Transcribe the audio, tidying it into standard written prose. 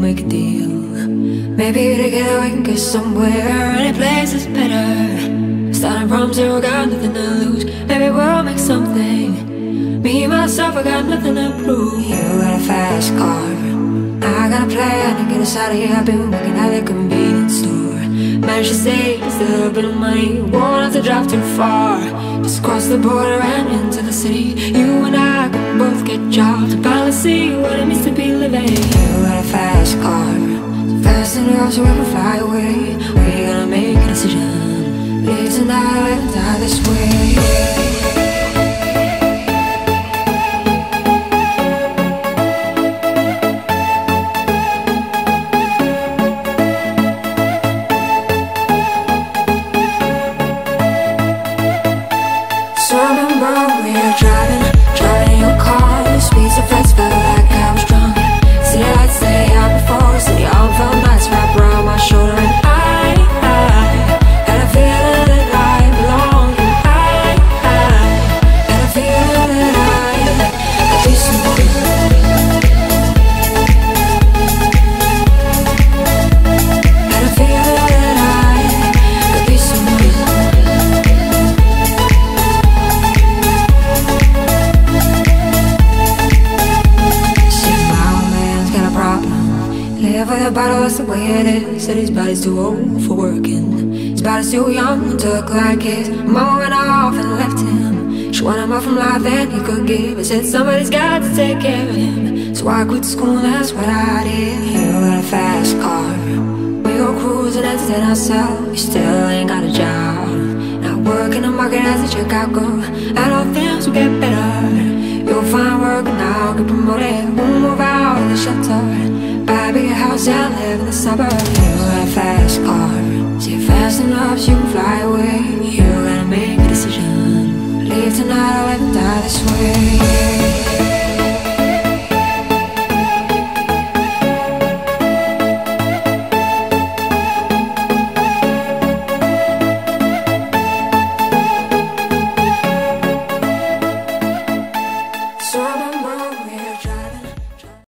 make a deal. Maybe together we can get somewhere. Any place is better. Starting from zero, got nothing to lose. Maybe we'll make something. Me, myself, I got nothing to prove. You got a fast car, I got a plan to get us out of here. I've been working at the convenience store. Managed to save just a little bit of money. Won't have to drive too far. Just cross the border and into the city. You and I can both get jobs and finally see what it means to be living. You got a fast car, so fast enough so we can fly away. We're gonna make a decision. Live tonight, live and die this way. So I remember we were driving in your car. The speed so fast, felt like I was drunk. City lights lay out before us, and the arm felt nice wrapped around my shoulder. And I had a feeling that I belonged. And I had a feeling that I could be someone. Had a feeling that I could be someone. Live with a bottle, that's the way it is. Said his body's too old for working. His body's too young to look like his. Mama went off and left him. She wanted more from life than he could give. I said somebody's got to take care of him. So I quit school, that's what I did. You got a fast car, we go cruising, entertain ourselves. You still ain't got a job. Now work in the market as a checkout girl. I know things will get better. You'll find work and I'll get promoted. We'll move out of the shelter, buy a bigger house and live in the suburbs. You got a fast car, see it fast enough so you can fly away. You